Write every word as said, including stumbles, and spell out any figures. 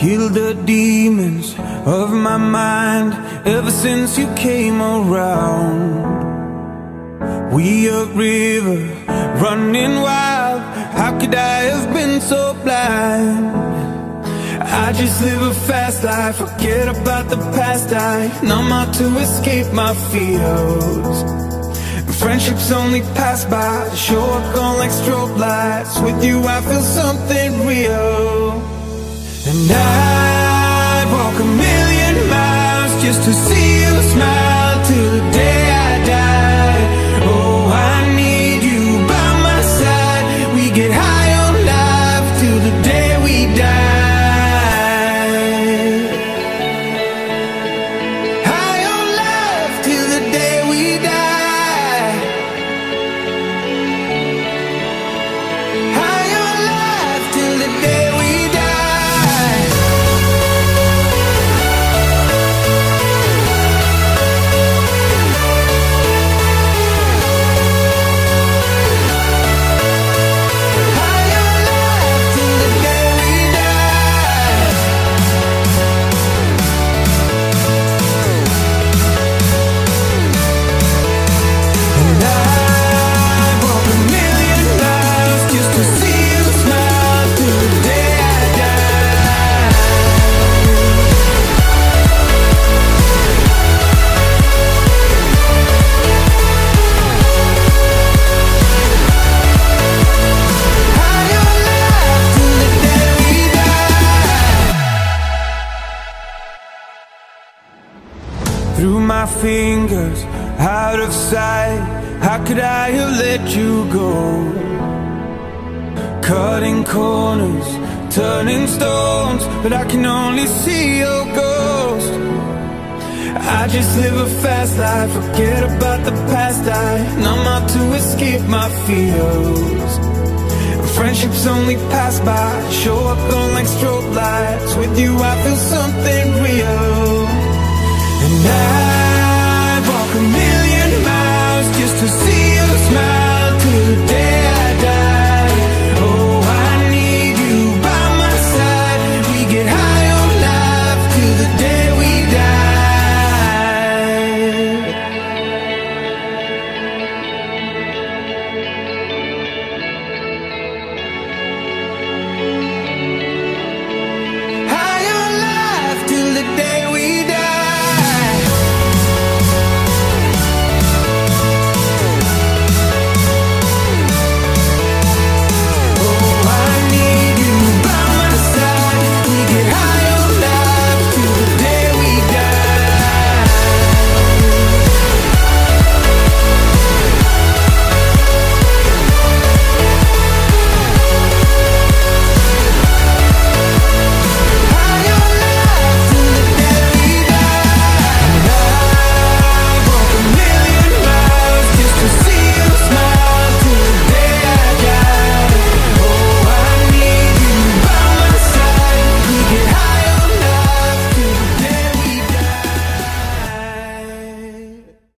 killed the demons of my mind ever since you came around. We a river running wild, how could I have been so blind? I just live a fast life, forget about the past. I numb out to escape my fears. Friendships only pass by, show up on like strobe lights. With you I feel something real. And I'd walk a million miles just to see you smile till the day I die. Oh, I need you by my side. We get high on life till the day we die. High on life till the day we die. High on life till the day we die. Through my fingers, out of sight, how could I have let you go? Cutting corners, turning stones, but I can only see your ghost. I just live a fast life, forget about the past. I numb out to escape my fears. Friendships only pass by, show up on like strobe lights. With you I feel something real. And I